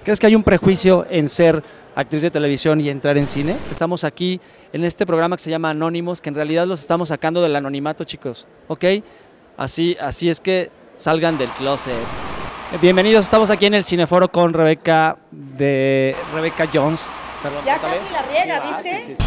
¿Crees que hay un prejuicio en ser actriz de televisión y entrar en cine? Estamos aquí en este programa que se llama Anónimos, que en realidad los estamos sacando del anonimato, chicos, ¿ok? Así es que salgan del closet. Bienvenidos, estamos aquí en el Cineforo con Rebeca Jones. Perdón, ya ¿vale? casi la riega, Sí, ¿viste? sí.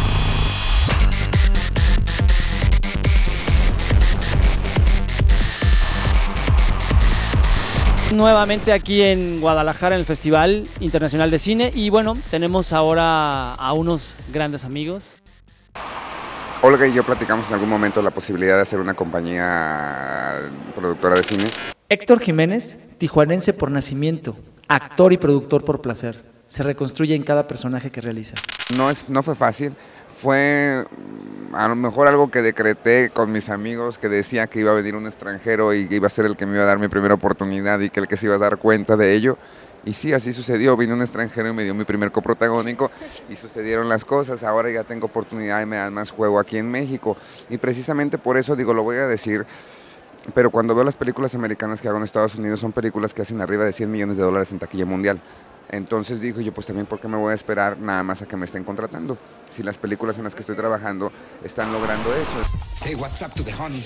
Nuevamente aquí en Guadalajara en el Festival Internacional de Cine y bueno, tenemos ahora a unos grandes amigos. Olga y yo platicamos en algún momento la posibilidad de hacer una compañía productora de cine. Héctor Jiménez, tijuanense por nacimiento, actor y productor por placer, se reconstruye en cada personaje que realiza. No fue fácil, fue a lo mejor algo que decreté con mis amigos, que decía que iba a venir un extranjero y que iba a ser el que me iba a dar mi primera oportunidad y que el que se iba a dar cuenta de ello. Y sí, así sucedió, vino un extranjero y me dio mi primer coprotagónico y sucedieron las cosas. Ahora ya tengo oportunidad y me dan más juego aquí en México. Y precisamente por eso digo, lo voy a decir, pero cuando veo las películas americanas que hago en Estados Unidos son películas que hacen arriba de $100 millones en taquilla mundial. Entonces digo yo, pues también, ¿por qué me voy a esperar nada más a que me estén contratando? Si las películas en las que estoy trabajando están logrando eso. Say what's up to the honeys.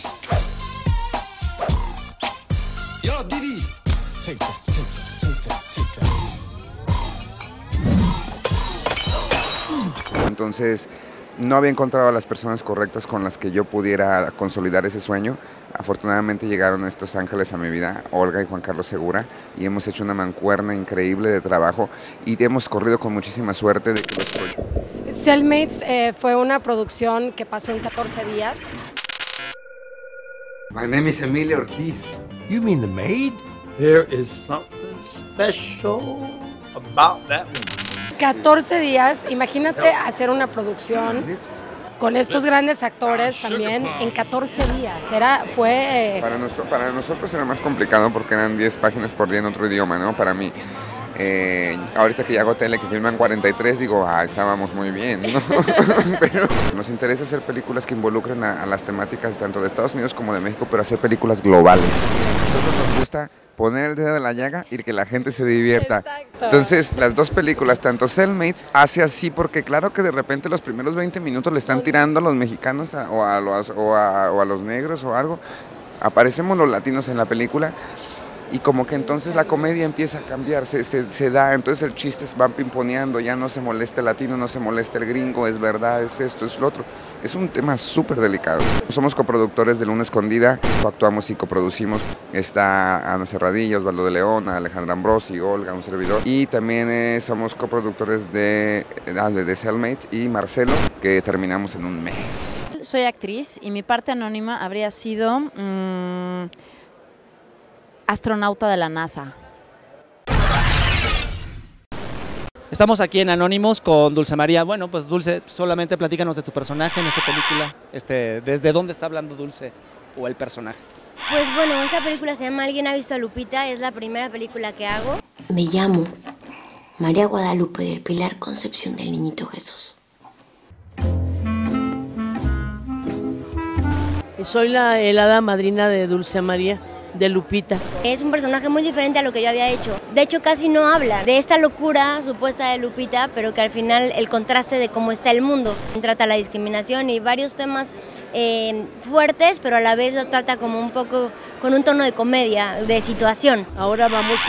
Yo, Didi. Take that, take that, take that, take that. Entonces, no había encontrado a las personas correctas con las que yo pudiera consolidar ese sueño. Afortunadamente llegaron estos ángeles a mi vida, Olga y Juan Carlos Segura, y hemos hecho una mancuerna increíble de trabajo y hemos corrido con muchísima suerte de que los proyectos. Cellmates fue una producción que pasó en 14 días. My name is Emilio Ortiz. You mean the maid? There is something special about that woman. 14 días, imagínate hacer una producción con estos grandes actores también en 14 días. Fue Para nosotros era más complicado porque eran 10 páginas por día en otro idioma, ¿no? Para mí. Ahorita que ya hago tele, que filman 43, digo, estábamos muy bien, ¿no? Pero nos interesa hacer películas que involucren a las temáticas tanto de Estados Unidos como de México, pero hacer películas globales. A nosotros nos gusta poner el dedo en la llaga y que la gente se divierta. Exacto. Entonces, las dos películas, tanto Cellmates hace así, porque claro que de repente los primeros 20 minutos le están tirando a los mexicanos o a los negros o algo. Aparecemos los latinos en la película. Y como que entonces la comedia empieza a cambiar, se da, entonces el chiste va pimponeando, ya no se molesta el latino, no se molesta el gringo, es verdad, es esto, es lo otro. Es un tema súper delicado. Somos coproductores de Luna Escondida, actuamos y coproducimos. Está Ana Serradilla, Osvaldo de León, Alejandra Ambrosi, Olga, un servidor. Y también somos coproductores de Cellmates y Marcelo, que terminamos en un mes. Soy actriz y mi parte anónima habría sido astronauta de la NASA. Estamos aquí en Anónimos con Dulce María. Bueno, pues Dulce, solamente platícanos de tu personaje en esta película. ¿Desde dónde está hablando Dulce o el personaje? Pues bueno, esta película se llama ¿Alguien ha visto a Lupita? Es la primera película que hago. Me llamo María Guadalupe del Pilar Concepción del Niñito Jesús. Soy la helada madrina de Dulce María, de Lupita. Es un personaje muy diferente a lo que yo había hecho. De hecho, casi no habla de esta locura supuesta de Lupita, pero que al final el contraste de cómo está el mundo. Trata la discriminación y varios temas fuertes, pero a la vez lo trata como un poco con un tono de comedia, de situación. Ahora vamos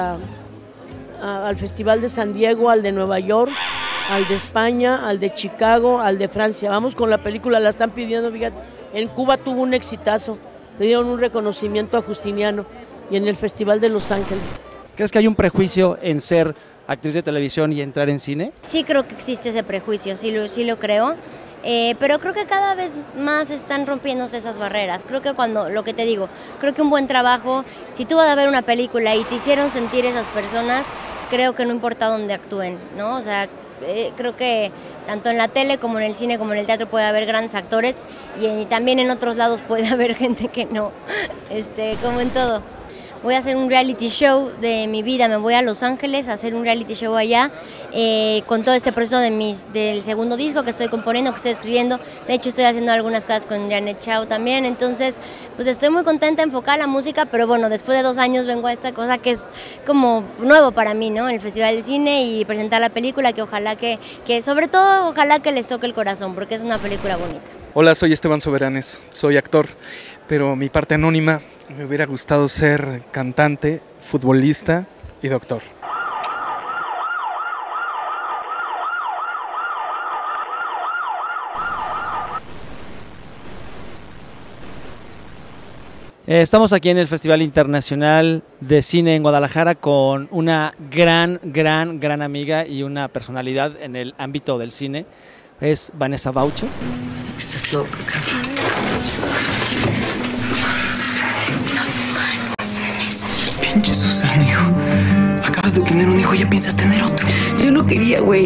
al Festival de San Diego, al de Nueva York, al de España, al de Chicago, al de Francia. Vamos con la película, la están pidiendo, fíjate. En Cuba tuvo un exitazo. Le dieron un reconocimiento a Justiniano y en el Festival de Los Ángeles. ¿Crees que hay un prejuicio en ser actriz de televisión y entrar en cine? Sí creo que existe ese prejuicio, sí lo creo, pero creo que cada vez más están rompiéndose esas barreras. Creo que lo que te digo, creo que un buen trabajo, si tú vas a ver una película y te hicieron sentir esas personas, creo que no importa dónde actúen, ¿no? O sea, creo que tanto en la tele como en el cine como en el teatro puede haber grandes actores y también en otros lados puede haber gente que no, como en todo. voy a hacer un reality show de mi vida, me voy a Los Ángeles a hacer un reality show allá, con todo este proceso del segundo disco que estoy componiendo, que estoy escribiendo. De hecho estoy haciendo algunas cosas con Janet Chao también, entonces pues estoy muy contenta, enfocada en la música, pero bueno, después de 2 años vengo a esta cosa que es como nuevo para mí, ¿no? El Festival de Cine y presentar la película, que ojalá que sobre todo ojalá que les toque el corazón, porque es una película bonita. Hola, soy Esteban Soberanes, soy actor, pero mi parte anónima me hubiera gustado ser cantante, futbolista y doctor. Estamos aquí en el Festival Internacional de Cine en Guadalajara con una gran amiga y una personalidad en el ámbito del cine. Es Vanessa Baucho. Estás loco, cabrón. Pinche Susana, hijo. Acabas de tener un hijo y ya piensas tener otro. Yo no quería, güey.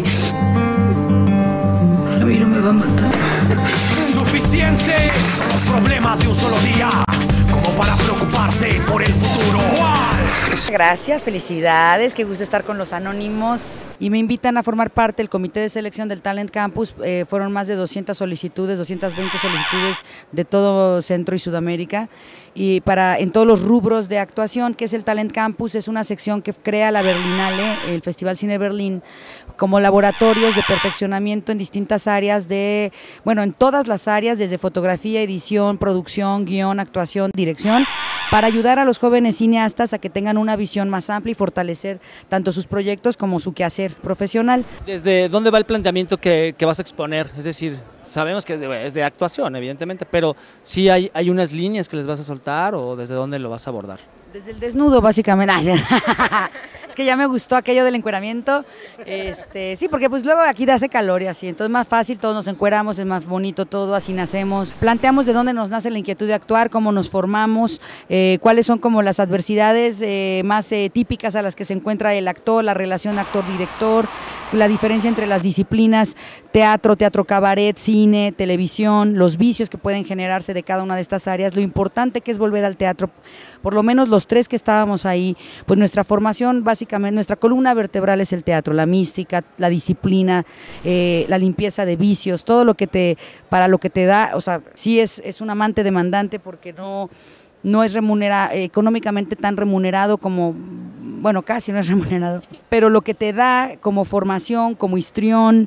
A mí no me va a matar. Suficiente los problemas de un solo día como para preocuparse por el futuro. Gracias, felicidades, qué gusto estar con los Anónimos. Y me invitan a formar parte del comité de selección del Talent Campus. Fueron más de 200 solicitudes, 220 solicitudes de todo Centro y Sudamérica. Y en todos los rubros de actuación, que es el Talent Campus, es una sección que crea la Berlinale, el Festival Cine Berlín, como laboratorios de perfeccionamiento en distintas áreas en todas las áreas, desde fotografía, edición, producción, guión, actuación, dirección, para ayudar a los jóvenes cineastas a que tengan una visión más amplia y fortalecer tanto sus proyectos como su quehacer profesional. ¿Desde dónde va el planteamiento que vas a exponer? Es decir, sabemos que es de actuación, evidentemente, pero ¿sí hay unas líneas que les vas a soltar o desde dónde lo vas a abordar? Desde el desnudo, básicamente. Es que ya me gustó aquello del encueramiento. Sí, porque pues luego aquí hace calor y así, entonces es más fácil, todos nos encueramos, es más bonito todo, así nacemos. Planteamos de dónde nos nace la inquietud de actuar, cómo nos formamos, cuáles son como las adversidades más típicas a las que se encuentra el actor, la relación actor-director, la diferencia entre las disciplinas, teatro cabaret, cine, televisión, los vicios que pueden generarse de cada una de estas áreas, lo importante que es volver al teatro, por lo menos los 3 que estábamos ahí, pues nuestra formación, básicamente, nuestra columna vertebral es el teatro, la mística, la disciplina, la limpieza de vicios, todo lo que para lo que te da, o sea, sí es un amante demandante porque no es económicamente tan remunerado como, bueno, casi no es remunerado, pero lo que te da como formación, como histrión,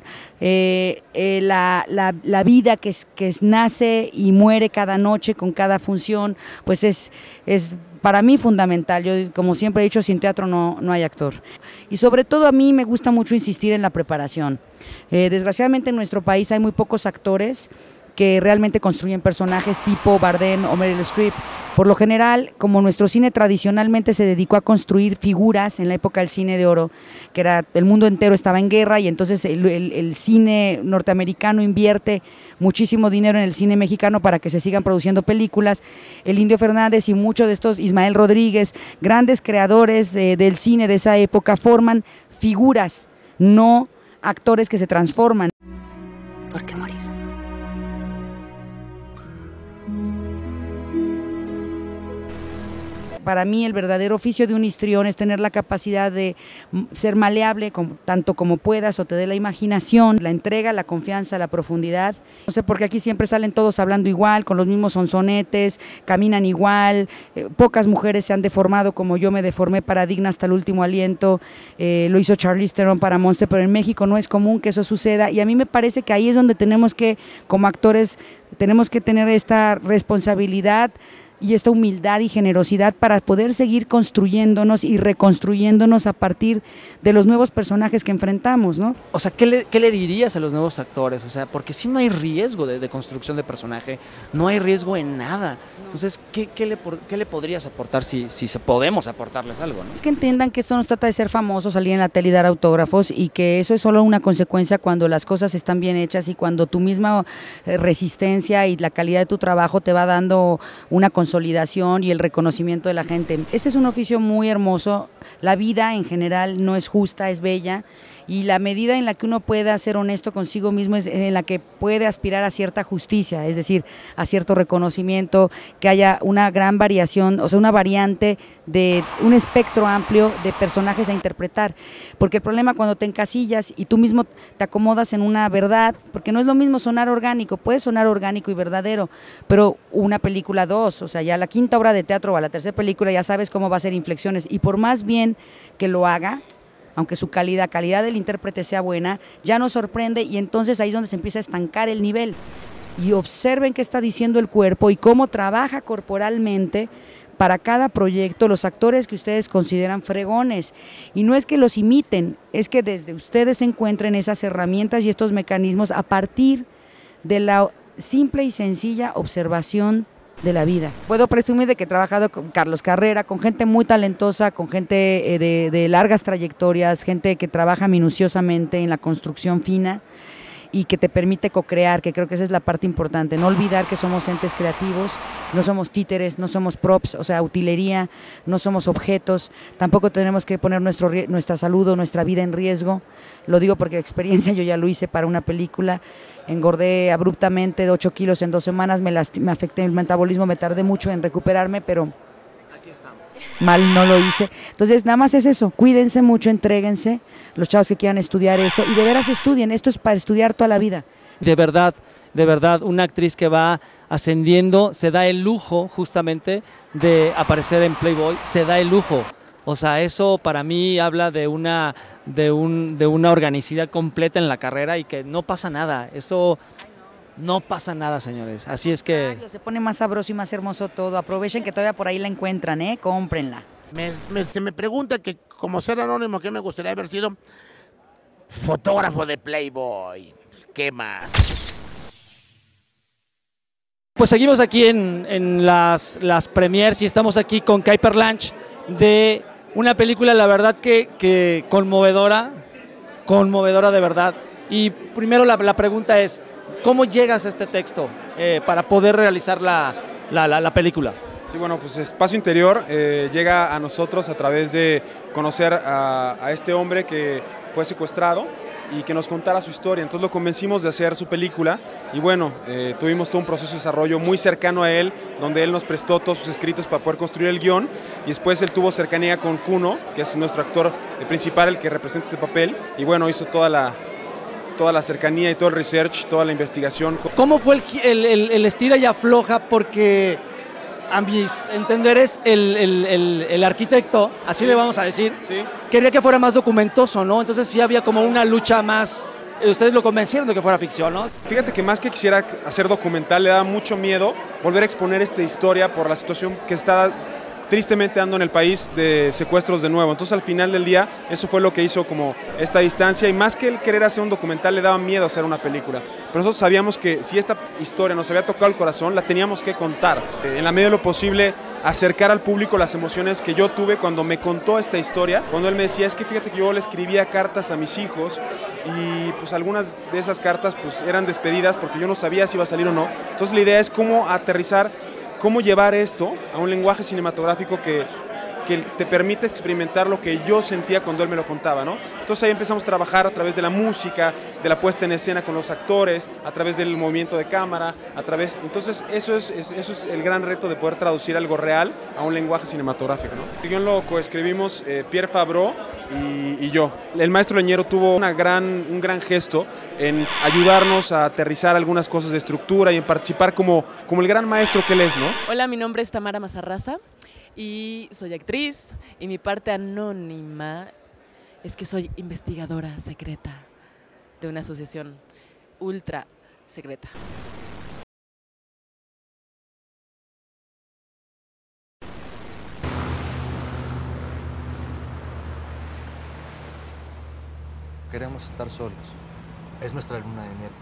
la vida que nace y muere cada noche con cada función, pues es para mí fundamental. Yo, como siempre he dicho, sin teatro no hay actor. Y sobre todo a mí me gusta mucho insistir en la preparación. Desgraciadamente en nuestro país hay muy pocos actores que realmente construyen personajes tipo Bardem o Meryl Streep. Por lo general, como nuestro cine tradicionalmente se dedicó a construir figuras en la época del cine de oro, que era el mundo entero estaba en guerra y entonces el cine norteamericano invierte muchísimo dinero en el cine mexicano para que se sigan produciendo películas. El Indio Fernández y muchos de estos, Ismael Rodríguez, grandes creadores del cine de esa época, forman figuras, no actores que se transforman. ¿Por qué morir? Para mí el verdadero oficio de un histrión es tener la capacidad de ser maleable tanto como puedas o te dé la imaginación, la entrega, la confianza, la profundidad. No sé, porque aquí siempre salen todos hablando igual, con los mismos sonsonetes, caminan igual, pocas mujeres se han deformado como yo me deformé para Digna hasta el último aliento, lo hizo Charlize Theron para Monster, pero en México no es común que eso suceda y a mí me parece que ahí es donde tenemos que, como actores, tenemos que tener esta responsabilidad y esta humildad y generosidad para poder seguir construyéndonos y reconstruyéndonos a partir de los nuevos personajes que enfrentamos, ¿no? O sea, ¿qué le dirías a los nuevos actores? O sea, porque si no hay riesgo de construcción de personaje, no hay riesgo en nada. Entonces, ¿qué le podrías aportar si podemos aportarles algo, ¿no? Es que entiendan que esto no se trata de ser famoso, salir en la tele y dar autógrafos y que eso es solo una consecuencia cuando las cosas están bien hechas y cuando tu misma resistencia y la calidad de tu trabajo te va dando una consolidación y el reconocimiento de la gente. Este es un oficio muy hermoso, la vida en general no es justa, es bella Y la medida en la que uno pueda ser honesto consigo mismo es en la que puede aspirar a cierta justicia, es decir, a cierto reconocimiento, que haya una gran variación, o sea, una variante de un espectro amplio de personajes a interpretar. Porque el problema cuando te encasillas y tú mismo te acomodas en una verdad, porque no es lo mismo sonar orgánico, puede sonar orgánico y verdadero, pero una película, dos, o sea, ya la quinta obra de teatro o a la tercera película ya sabes cómo va a ser inflexiones, y por más bien que lo haga, aunque su calidad del intérprete sea buena, ya nos sorprende, y entonces ahí es donde se empieza a estancar el nivel. Y observen qué está diciendo el cuerpo y cómo trabaja corporalmente para cada proyecto los actores que ustedes consideran fregones. Y no es que los imiten, es que desde ustedes encuentren esas herramientas y estos mecanismos a partir de la simple y sencilla observación de la vida. Puedo presumir de que he trabajado con Carlos Carrera, con gente muy talentosa, con gente de largas trayectorias, gente que trabaja minuciosamente en la construcción fina y que te permite co-crear, que creo que esa es la parte importante, no olvidar que somos entes creativos, no somos títeres, no somos props, o sea, utilería, no somos objetos, tampoco tenemos que poner nuestra salud o nuestra vida en riesgo. Lo digo porque experiencia, yo ya lo hice para una película, engordé abruptamente de 8 kilos en 2 semanas, me afecté el metabolismo, me tardé mucho en recuperarme, pero Aquí estamos. mal no lo hice. Entonces, nada más es eso, cuídense mucho, entréguense, los chavos que quieran estudiar esto, y de veras estudien, esto es para estudiar toda la vida. De verdad, una actriz que va ascendiendo, se da el lujo justamente de aparecer en Playboy, se da el lujo. O sea, eso para mí habla de una organicidad completa en la carrera y que no pasa nada. Eso no pasa nada, señores. Así es que... Se pone más sabroso y más hermoso todo. Aprovechen que todavía por ahí la encuentran, cómprenla. Se me pregunta que como ser anónimo, ¿qué me gustaría haber sido? Fotógrafo de Playboy. ¿Qué más? Pues seguimos aquí en las premiers y estamos aquí con Kuiper Lanch de una película, la verdad que conmovedora de verdad. Y primero la pregunta es, ¿cómo llegas a este texto para poder realizar la película? Sí, bueno, pues Espacio Interior llega a nosotros a través de conocer a este hombre que fue secuestrado y que nos contara su historia. Entonces lo convencimos de hacer su película y bueno, tuvimos todo un proceso de desarrollo muy cercano a él, donde él nos prestó todos sus escritos para poder construir el guión, y después él tuvo cercanía con Kuno, que es nuestro actor principal, el que representa este papel, y bueno, hizo toda la cercanía y todo el research, toda la investigación. ¿Cómo fue el estira y afloja? Porque a mis entenderes el arquitecto, así le vamos a decir, sí, quería que fuera más documentoso, ¿no? Entonces sí había como una lucha más. Ustedes lo convencieron de que fuera ficción, ¿no? Fíjate que más que quisiera hacer documental, le daba mucho miedo volver a exponer esta historia por la situación que está tristemente dando en el país de secuestros de nuevo. Entonces al final del día eso fue lo que hizo como esta distancia, y más que el querer hacer un documental le daba miedo hacer una película. Pero nosotros sabíamos que si esta historia nos había tocado el corazón, la teníamos que contar. En la medida de lo posible, acercar al público las emociones que yo tuve cuando me contó esta historia, cuando él me decía, es que fíjate que yo le escribía cartas a mis hijos y pues algunas de esas cartas pues eran despedidas porque yo no sabía si iba a salir o no. Entonces la idea es cómo aterrizar, cómo llevar esto a un lenguaje cinematográfico que te permite experimentar lo que yo sentía cuando él me lo contaba, ¿no? Entonces ahí empezamos a trabajar a través de la música, de la puesta en escena con los actores, a través del movimiento de cámara, entonces eso es el gran reto de poder traducir algo real a un lenguaje cinematográfico, ¿no? El guión lo coescribimos Pierre Favreau y yo. El maestro Leñero tuvo un gran gesto en ayudarnos a aterrizar algunas cosas de estructura y en participar como el gran maestro que él es, ¿no? Hola, mi nombre es Tamara Mazarraza y soy actriz, y mi parte anónima es que soy investigadora secreta de una asociación ultra secreta. Queremos estar solos. Es nuestra luna de miel.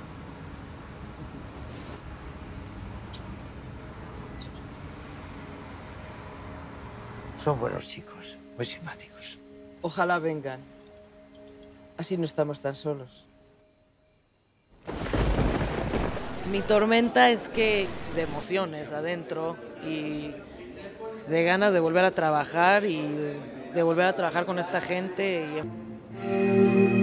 Son buenos chicos, muy simpáticos. Ojalá vengan. Así no estamos tan solos. Mi tormenta es que de emociones adentro y de ganas de volver a trabajar y de volver a trabajar con esta gente.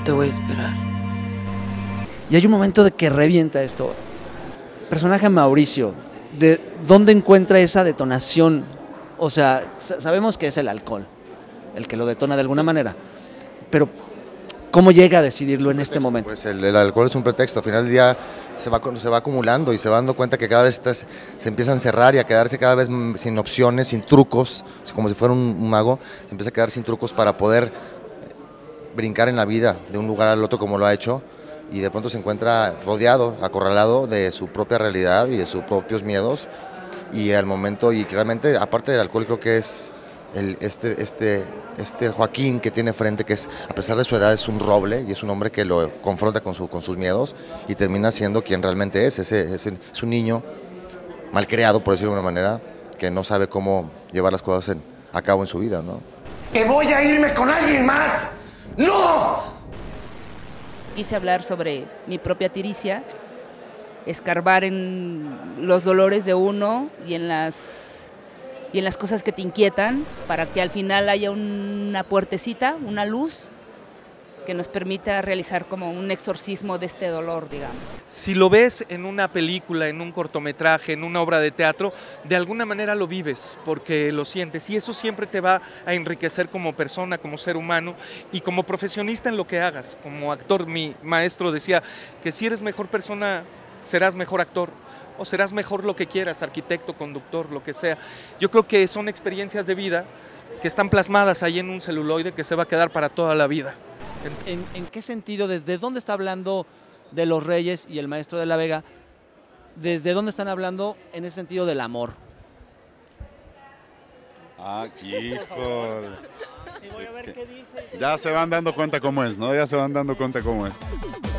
te voy a esperar. Y hay un momento de que revienta esto. Personaje Mauricio, ¿de dónde encuentra esa detonación? O sea, sabemos que es el alcohol el que lo detona de alguna manera, pero ¿cómo llega a decidirlo en este momento? Pues el alcohol es un pretexto, al final del día se va acumulando y se va dando cuenta que cada vez se empieza a encerrar y a quedarse cada vez sin opciones, sin trucos, como si fuera un mago, se empieza a quedar sin trucos para poder brincar en la vida de un lugar al otro como lo ha hecho, y de pronto se encuentra rodeado, acorralado de su propia realidad y de sus propios miedos, y al momento, y realmente aparte del alcohol creo que es este Joaquín que tiene frente, que es, a pesar de su edad, es un roble y es un hombre que lo confronta con sus miedos y termina siendo quien realmente es. Es un niño malcriado, por decirlo de una manera, que no sabe cómo llevar las cosas a cabo en su vida, ¿no? ¡Que voy a irme con alguien más! ¡No! Quise hablar sobre mi propia tiricia, escarbar en los dolores de uno y en las cosas que te inquietan, para que al final haya una puertecita, una luz que nos permita realizar como un exorcismo de este dolor, digamos. Si lo ves en una película, en un cortometraje, en una obra de teatro, de alguna manera lo vives porque lo sientes, y eso siempre te va a enriquecer como persona, como ser humano y como profesionista en lo que hagas. Como actor, mi maestro decía que si eres mejor persona, serás mejor actor, o serás mejor lo que quieras, arquitecto, conductor, lo que sea. Yo creo que son experiencias de vida que están plasmadas ahí en un celuloide que se va a quedar para toda la vida. ¿En qué sentido, desde dónde está hablando de Los Reyes y El Maestro de la Vega? ¿Desde dónde están hablando en ese sentido del amor? Ah, híjole. Ya se van dando cuenta cómo es, ¿no? Ya se van dando cuenta cómo es.